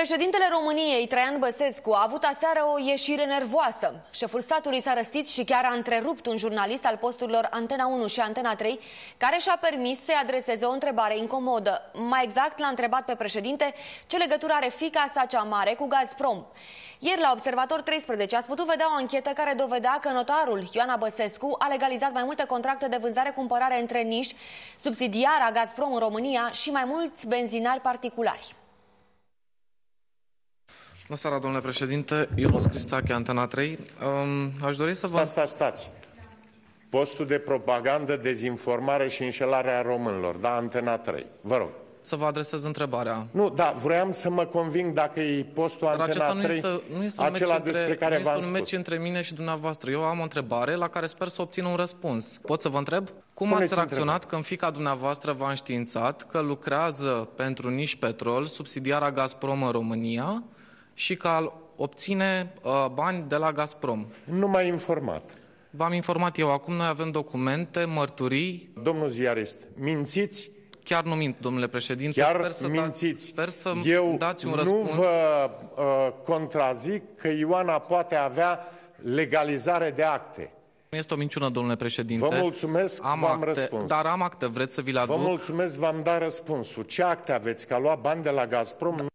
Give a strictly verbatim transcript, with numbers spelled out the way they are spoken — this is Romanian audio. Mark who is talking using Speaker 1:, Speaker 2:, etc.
Speaker 1: Președintele României, Traian Băsescu, a avut aseară o ieșire nervoasă. Șeful statului s-a răstit și chiar a întrerupt un jurnalist al posturilor Antena unu și Antena trei, care și-a permis să-i adreseze o întrebare incomodă. Mai exact, l-a întrebat pe președinte ce legătură are fiica sa cea mare cu Gazprom. Ieri, la Observator treisprezece, ați putut vedea o anchetă care dovedea că notarul Ioana Băsescu a legalizat mai multe contracte de vânzare-cumpărare între niși, subsidiara Gazprom în România, și mai mulți benzinari particulari.
Speaker 2: Bună seara, domnule președinte. Ionuț Cristache, Antena trei. Um, aș dori să vă...
Speaker 3: Stați, stați, stați. Postul de propagandă, dezinformare și înșelare a românilor. Da, Antena trei. Vă rog.
Speaker 2: Să vă adresez întrebarea.
Speaker 3: Nu, da, vroiam să mă conving dacă e postul
Speaker 2: Dar
Speaker 3: Antena
Speaker 2: nu
Speaker 3: trei,
Speaker 2: este, nu este
Speaker 3: acela
Speaker 2: între,
Speaker 3: despre care v-am spus.
Speaker 2: Nu este un meci între mine și dumneavoastră. Eu am o întrebare la care sper să obțin un răspuns. Pot să vă întreb? Cum
Speaker 3: Puneți
Speaker 2: ați reacționat
Speaker 3: întrebare.
Speaker 2: când fiica dumneavoastră v-a înștiințat că lucrează pentru Nișpetrol, subsidiara Gazprom în România, și că obține uh, bani de la Gazprom?
Speaker 3: Nu m-a informat.
Speaker 2: V-am informat eu. Acum noi avem documente, mărturii.
Speaker 3: Domnul ziarist, mințiți?
Speaker 2: Chiar nu mint, domnule președinte.
Speaker 3: Chiar
Speaker 2: sper să
Speaker 3: mințiți.
Speaker 2: Sper să
Speaker 3: Eu
Speaker 2: dați un
Speaker 3: nu
Speaker 2: răspuns.
Speaker 3: vă uh, contrazic că Ioana poate avea legalizare de acte.
Speaker 2: Nu este o minciună, domnule președinte.
Speaker 3: Vă mulțumesc, v-am răspuns.
Speaker 2: Dar am acte, vreți să vi le aduc?
Speaker 3: Vă mulțumesc, v-am dat răspunsul. Ce acte aveți? Că a luat bani de la Gazprom?